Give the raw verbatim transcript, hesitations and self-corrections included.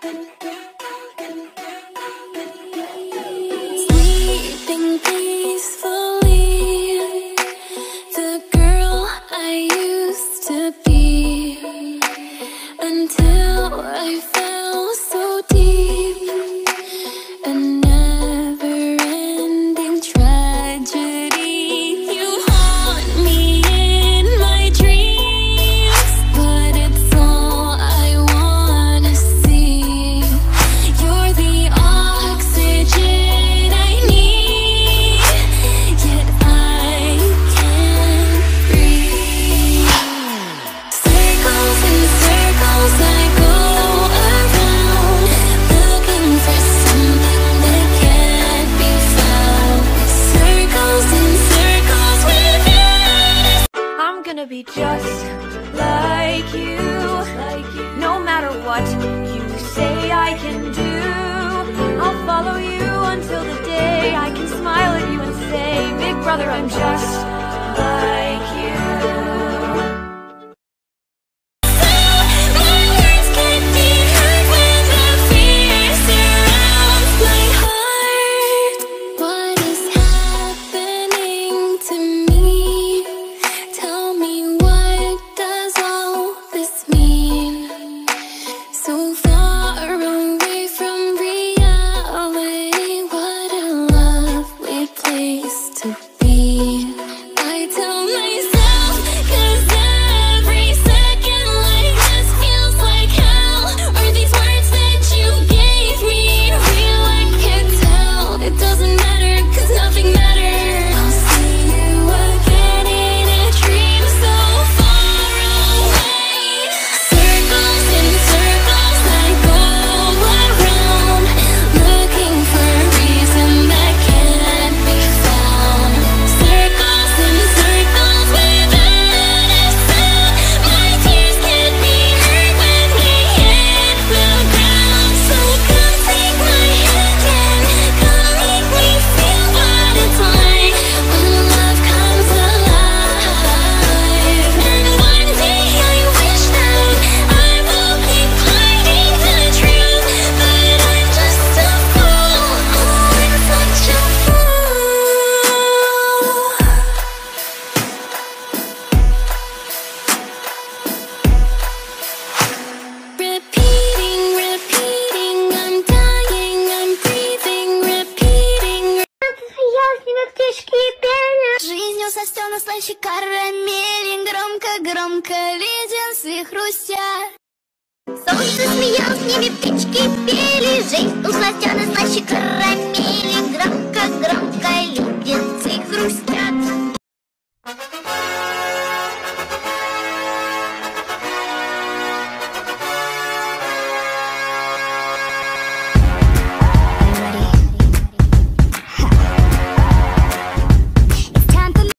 Sleeping peacefully, the girl I used to be, until I fell so deep. A never-ending tragedy. You haunt me in my dreams, but it's all I wanna see. You're the oxygen I need, yet I can't breathe. Circles and circles I go around, looking for something that can't be found. Circles and circles within. I'm gonna be just like you, no matter what you say I can do. I'll follow you until the day I can smile at you and say, big brother, I'm just like you. My words can't be heard when the fear surrounds my heart. What is happening to me? Tell me, what does all this mean? So far away from reality, what a lovely place to be. I tell myself, 'cause every second like this feels like hell. Are these words that you gave me real? I can't tell. It doesn't matter, 'cause nothing matters. I'll see you again in a dream so far away. Circles and circles I go around, looking for a reason that can't be found. Circles and circles without a sound. My tears can't be heard when they hit the ground. So come take my hand and come make me feel what it's like when love comes alive. And one day I wish that I will be finding the truth, but I'm just a fool. Oh, I'm such a fool. Repeating, repeating, I'm dying, I'm breathing, repeating. Ясными птички пели. Жизнью со стен слаще карамели. Громко-громко леденцы хрустят. Солнце смеялось, с ними птички пели. Жизнь у сластена слаще карамели.